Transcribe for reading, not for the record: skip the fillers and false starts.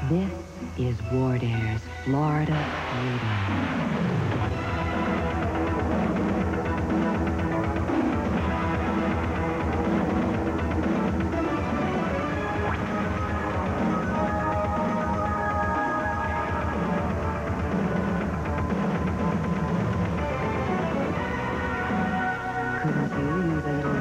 This is Wardair's Florida Freedom. Couldn't you use a little